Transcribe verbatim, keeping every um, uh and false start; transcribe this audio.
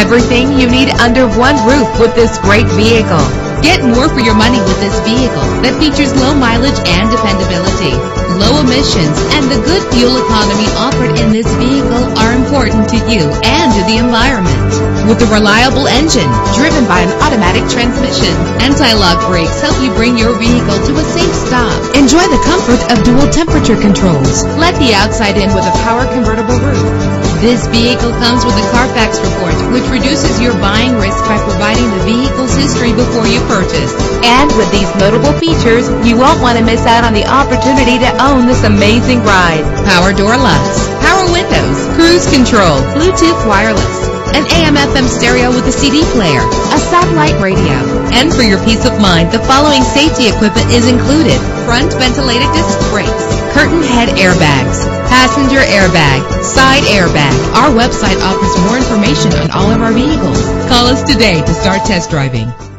everything you need under one roof with this great vehicle. Get more for your money with this vehicle that features low mileage and dependability, low emissions, and the good fuel economy offered in this vehicle are important to you and to the environment. With a reliable engine driven by an automatic transmission, anti-lock brakes help you bring your vehicle to a safe stop. Enjoy the comfort of dual temperature controls. Let the outside in with a power convertible roof. This vehicle comes with a Carfax report, which reduces your buying risk by providing the vehicle's history before you purchase. And with these notable features, you won't want to miss out on the opportunity to own this amazing ride. Power door locks, power windows, cruise control, Bluetooth wireless, an A M F M stereo with a C D player, a satellite radio. And for your peace of mind, the following safety equipment is included: front ventilated disc brakes, curtain head airbags, passenger airbag, side airbag. Our website offers more information on all of our vehicles. Call us today to start test driving.